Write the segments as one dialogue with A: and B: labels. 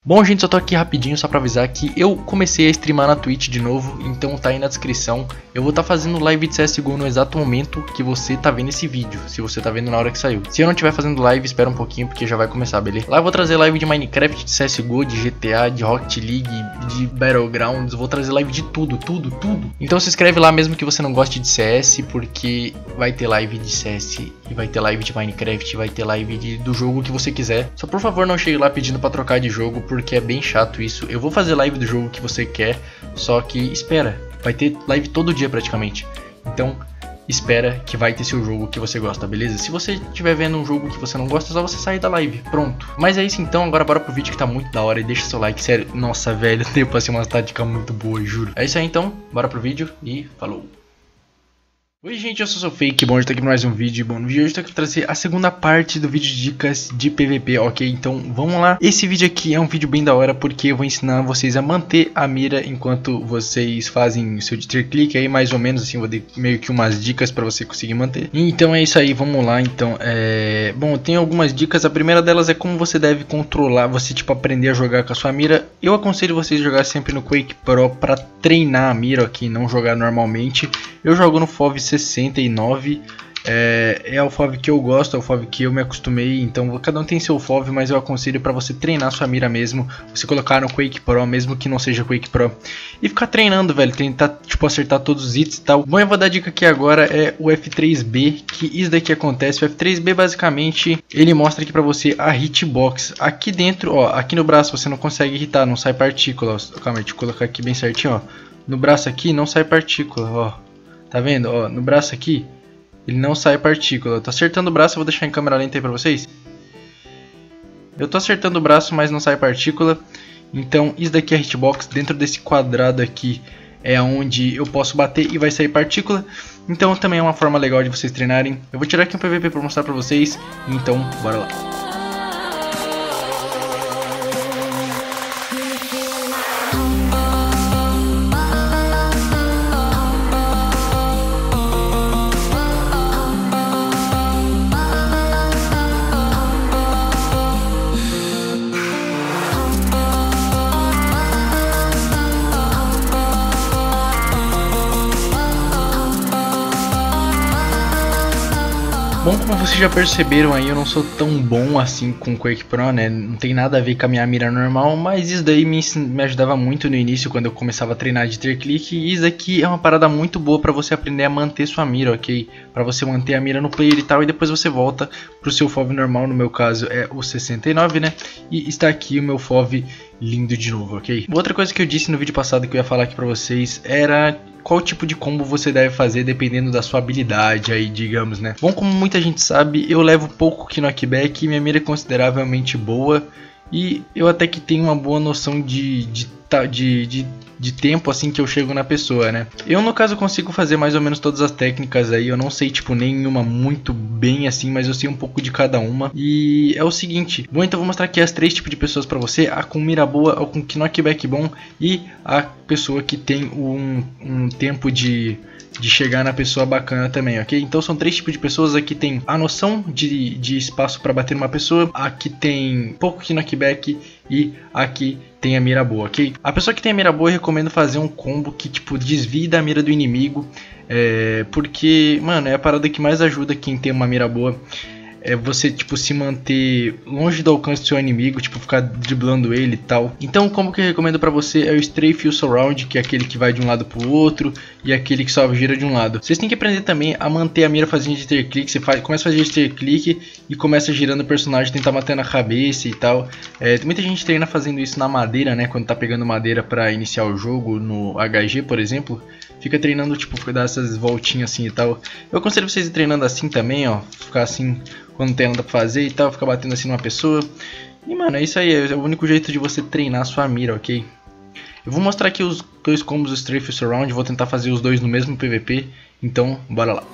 A: Bom, gente, só tô aqui rapidinho só pra avisar que eu comecei a streamar na Twitch de novo, então tá aí na descrição. Eu vou estar fazendo live de CSGO no exato momento que você tá vendo esse vídeo, se você tá vendo na hora que saiu. Se eu não estiver fazendo live, espera um pouquinho porque já vai começar, beleza? Lá eu vou trazer live de Minecraft, de CSGO, de GTA, de Rocket League, de Battlegrounds, vou trazer live de tudo. Então se inscreve lá mesmo que você não goste de CS, porque vai ter live de CS e vai ter live de Minecraft, vai ter live do jogo que você quiser. Só por favor não chegue lá pedindo pra trocar de jogo, porque é bem chato isso. Eu vou fazer live do jogo que você quer, só que espera, vai ter live todo dia praticamente. Então espera que vai ter seu jogo que você gosta, beleza? Se você estiver vendo um jogo que você não gosta, é só você sair da live, pronto. Mas é isso então, agora bora pro vídeo que tá muito da hora e deixa seu like, sério. Nossa, velho, eu passei uma tática muito boa, juro. É isso aí então, bora pro vídeo e falou. Oi gente, eu sou o Fake, bom, eu tô aqui pra mais um vídeo. Bom, no vídeo de hoje eu tô aqui pra trazer a segunda parte do vídeo de dicas de PVP, ok? Então vamos lá. Esse vídeo aqui é um vídeo bem da hora porque eu vou ensinar vocês a manter a mira enquanto vocês fazem o seu tier click aí, mais ou menos assim, vou dar meio que umas dicas pra você conseguir manter. Então é isso aí, vamos lá então. Bom, eu tenho algumas dicas, a primeira delas é como você deve controlar, você tipo aprender a jogar com a sua mira. Eu aconselho vocês a jogar sempre no Quake Pro pra treinar a mira, ok? Não jogar normalmente. Eu jogo no FOV 69, é o FOV que eu gosto, é o FOV que eu me acostumei, então cada um tem seu FOV, mas eu aconselho para você treinar sua mira mesmo, você colocar no Quake Pro, mesmo que não seja Quake Pro, e ficar treinando, velho, tentar tipo acertar todos os hits e tal. Bom, eu vou dar a dica aqui agora, é o F3B, que isso daqui acontece. O F3B basicamente, ele mostra aqui para você a hitbox, aqui dentro, ó, aqui no braço você não consegue hitar, não sai partícula, ó. Calma aí, deixa eu colocar aqui bem certinho, ó, no braço aqui não sai partícula, ó. Tá vendo? Ó, no braço aqui, ele não sai partícula. Eu tô acertando o braço, eu vou deixar em câmera lenta aí pra vocês. Eu tô acertando o braço, mas não sai partícula. Então, isso daqui é a hitbox. Dentro desse quadrado aqui é onde eu posso bater e vai sair partícula. Então, também é uma forma legal de vocês treinarem. Eu vou tirar aqui um PVP pra mostrar pra vocês. Então, bora lá. Bom, como vocês já perceberam aí, eu não sou tão bom assim com o Quake Pro, né? Não tem nada a ver com a minha mira normal, mas isso daí me ajudava muito no início, quando eu começava a treinar de tier click. E isso aqui é uma parada muito boa pra você aprender a manter sua mira, ok? Pra você manter a mira no player e tal, e depois você volta pro seu FOV normal, no meu caso é o 69, né? E está aqui o meu FOV lindo de novo, ok? Outra coisa que eu disse no vídeo passado que eu ia falar aqui pra vocês era qual tipo de combo você deve fazer dependendo da sua habilidade aí, digamos, né? Bom, como muita gente sabe, eu levo pouco knockback e minha mira é consideravelmente boa. E eu até que tenho uma boa noção de tempo assim que eu chego na pessoa, né? Eu no caso consigo fazer mais ou menos todas as técnicas aí. Eu não sei tipo nenhuma muito bem assim, mas eu sei um pouco de cada uma. E é o seguinte. Bom, então eu vou mostrar aqui as três tipos de pessoas pra você. A com mira boa, a com knockback bom e a pessoa que tem um tempo de chegar na pessoa bacana também, ok? Então são três tipos de pessoas. Aqui tem a noção de espaço para bater numa pessoa, aqui tem pouco knockback e aqui tem a mira boa, ok? A pessoa que tem a mira boa eu recomendo fazer um combo que tipo desvie da mira do inimigo, porque, mano, é a parada que mais ajuda quem tem uma mira boa. É você tipo se manter longe do alcance do seu inimigo, tipo ficar driblando ele e tal. Então o combo que eu recomendo pra você é o Strafe e o Surround, que é aquele que vai de um lado pro outro e aquele que só gira de um lado. Vocês têm que aprender também a manter a mira fazendo de tier click. Você começa a fazer de tier click e começa girando o personagem, tentar matar na cabeça e tal. Muita gente treina fazendo isso na madeira, né? Quando tá pegando madeira pra iniciar o jogo, no HG por exemplo. Fica treinando, tipo, dar essas voltinhas assim e tal. Eu aconselho vocês ir treinando assim também, ó. Ficar assim quando não tem nada pra fazer e tal. Ficar batendo assim numa pessoa. E, mano, é isso aí. É o único jeito de você treinar a sua mira, ok? Eu vou mostrar aqui os dois combos do Strafe e Surround. Vou tentar fazer os dois no mesmo PVP. Então, bora lá.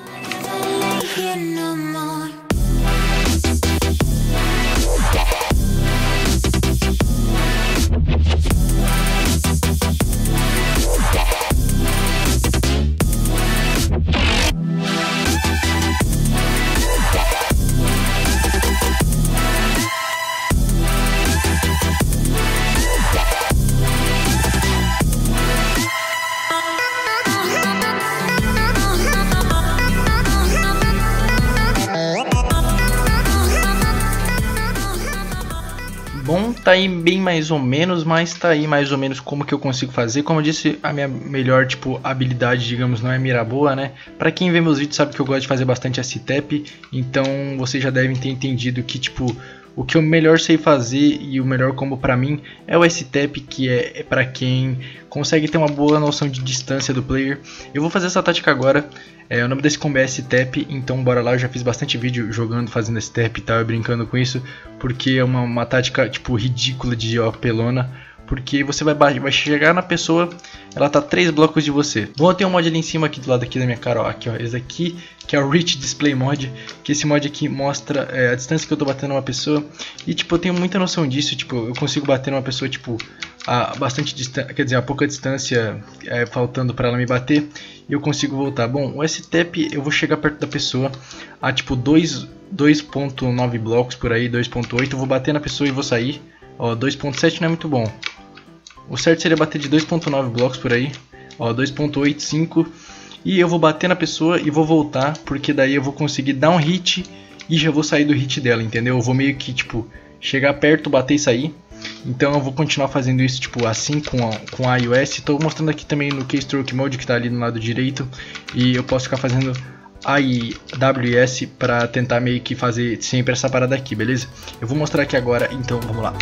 A: tá aí bem mais ou menos, mas tá aí mais ou menos como que eu consigo fazer. Como eu disse, a minha melhor, tipo, habilidade, digamos, não é mira boa, né? Pra quem vê meus vídeos sabe que eu gosto de fazer bastante S-Tap, então vocês já devem ter entendido que, tipo, o que eu melhor sei fazer e o melhor combo pra mim é o S-Tap, que é pra quem consegue ter uma boa noção de distância do player. Eu vou fazer essa tática agora. O nome desse combo é S-Tap, então bora lá. Eu já fiz bastante vídeo jogando, fazendo S-Tap e tal, brincando com isso, porque é uma tática tipo ridícula de apelona. Porque você vai chegar na pessoa, ela tá 3 blocos de você. Bom, eu tenho um mod ali em cima, aqui do lado aqui da minha cara, ó, aqui ó, esse aqui, que é o Reach Display Mod, que esse mod aqui mostra a distância que eu tô batendo numa pessoa. E tipo, eu tenho muita noção disso, tipo, eu consigo bater numa pessoa, tipo, a bastante distância, quer dizer, a pouca distância faltando pra ela me bater, e eu consigo voltar. Bom, o S-Tap, eu vou chegar perto da pessoa a tipo 2.9 blocos por aí, 2.8, eu vou bater na pessoa e vou sair. Ó, 2.7 não é muito bom. O certo seria bater de 2.9 blocos por aí. Ó, 2.85. E eu vou bater na pessoa e vou voltar, porque daí eu vou conseguir dar um hit e já vou sair do hit dela, entendeu? Eu vou meio que, tipo, chegar perto, bater e sair. Então eu vou continuar fazendo isso, tipo, assim com a iOS. Estou mostrando aqui também no Keystroke Mode, que está ali no lado direito. E eu posso ficar fazendo AWS para tentar meio que fazer sempre essa parada aqui, beleza? Eu vou mostrar aqui agora, então vamos lá.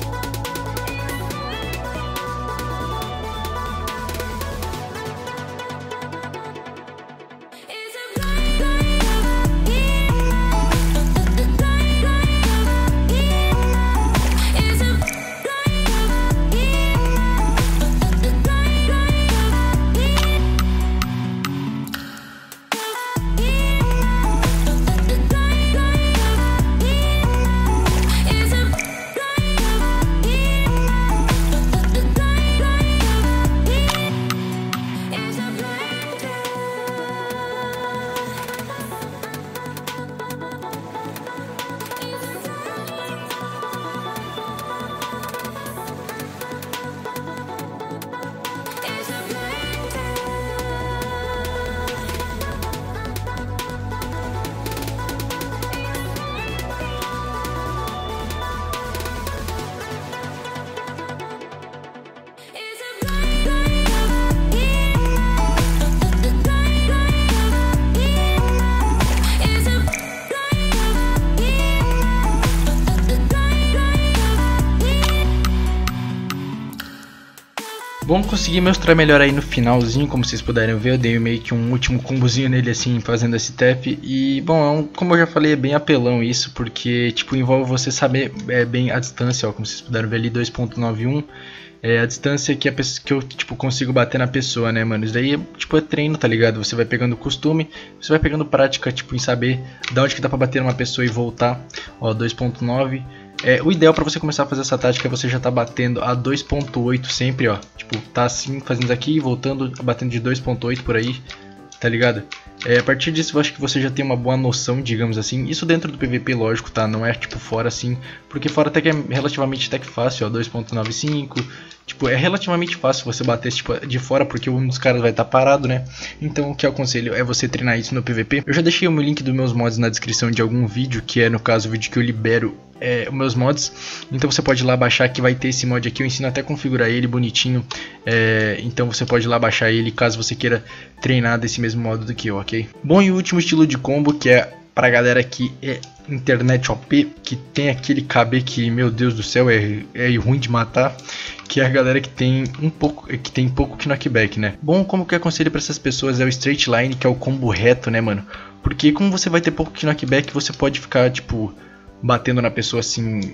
A: Bom, consegui mostrar melhor aí no finalzinho, como vocês puderem ver, eu dei meio que um último combozinho nele assim, fazendo esse tap. E bom, como eu já falei, é bem apelão isso, porque tipo, envolve você saber bem a distância, ó, como vocês puderam ver ali, 2.91. A distância que eu tipo, consigo bater na pessoa, né, mano? Isso daí tipo, é treino, tá ligado? Você vai pegando costume, você vai pegando prática, tipo, em saber da onde que dá pra bater numa pessoa e voltar. Ó, 2.9. O ideal pra você começar a fazer essa tática é você já tá batendo a 2.8 sempre, ó. Tipo, tá assim, fazendo isso aqui e voltando, batendo de 2.8 por aí, tá ligado? A partir disso eu acho que você já tem uma boa noção, digamos assim. Isso dentro do PVP, lógico, tá? Não é tipo fora assim, porque fora até que é relativamente até que fácil, ó, 2.95. Tipo, é relativamente fácil você bater tipo, de fora, porque um dos caras vai estar parado, né? Então o que eu aconselho é você treinar isso no PVP. Eu já deixei o meu link dos meus mods na descrição de algum vídeo, que é no caso o vídeo que eu libero os meus mods. Então você pode ir lá baixar, que vai ter esse mod aqui, eu ensino até a configurar ele bonitinho. Então você pode ir lá baixar ele caso você queira treinar desse mesmo modo do que eu, ok? Bom, e o último estilo de combo, que é pra galera que é internet OP, que tem aquele KB que, meu Deus do céu, é ruim de matar, que é a galera que tem pouco knockback, né? Bom, como que eu aconselho pra essas pessoas é o straight line, que é o combo reto, né, mano? Porque como você vai ter pouco knockback, você pode ficar, tipo, batendo na pessoa assim,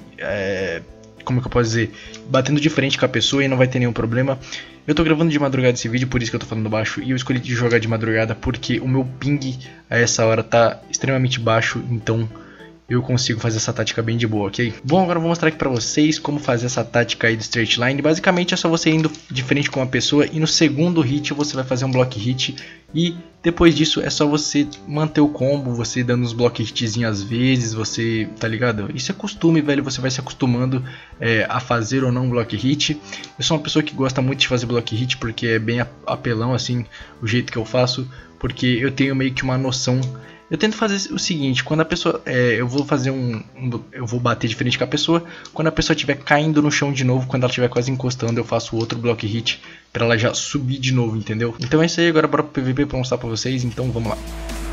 A: como que eu posso dizer, batendo de frente com a pessoa e não vai ter nenhum problema. Eu tô gravando de madrugada esse vídeo, por isso que eu tô falando baixo, e eu escolhi de jogar de madrugada porque o meu ping a essa hora tá extremamente baixo, então eu consigo fazer essa tática bem de boa, ok? Bom, agora eu vou mostrar aqui pra vocês como fazer essa tática aí do straight line. Basicamente é só você indo de frente com uma pessoa e no segundo hit você vai fazer um block hit. E depois disso é só você manter o combo, você dando uns block hitzinhos às vezes, você, tá ligado? Isso é costume, velho, você vai se acostumando a fazer ou não block hit. Eu sou uma pessoa que gosta muito de fazer block hit porque é bem apelão assim, o jeito que eu faço. Porque eu tenho meio que uma noção Eu tento fazer o seguinte, quando a pessoa, eu vou fazer eu vou bater de frente com a pessoa, quando a pessoa estiver caindo no chão de novo, quando ela estiver quase encostando, eu faço outro block hit pra ela já subir de novo, entendeu? Então é isso aí, agora bora pro PVP pra mostrar pra vocês, então vamos lá.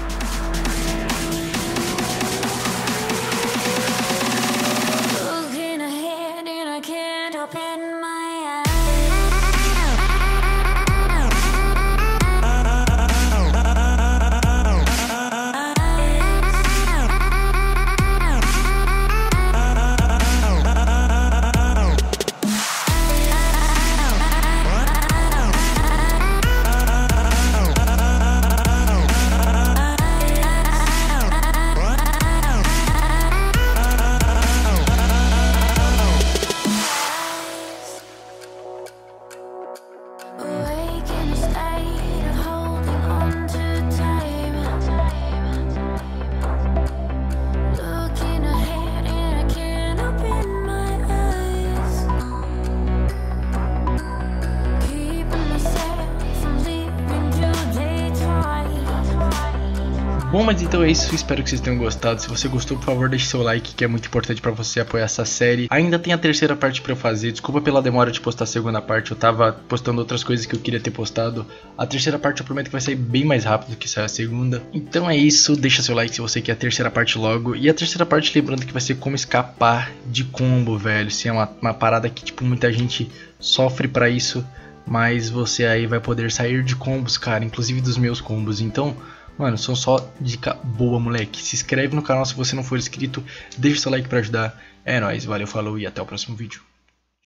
A: Bom, mas então é isso, espero que vocês tenham gostado. Se você gostou, por favor, deixe seu like, que é muito importante pra você apoiar essa série. Ainda tem a terceira parte pra eu fazer, desculpa pela demora de postar a segunda parte, eu tava postando outras coisas que eu queria ter postado. A terceira parte eu prometo que vai sair bem mais rápido do que sai a segunda. Então é isso, deixa seu like se você quer a terceira parte logo. E a terceira parte, lembrando que vai ser como escapar de combo, velho. Isso é uma parada que, tipo, muita gente sofre pra isso, mas você aí vai poder sair de combos, cara, inclusive dos meus combos. Então... mano, são só dica boa, moleque. Se inscreve no canal se você não for inscrito. Deixa seu like pra ajudar. É nóis, valeu, falou e até o próximo vídeo.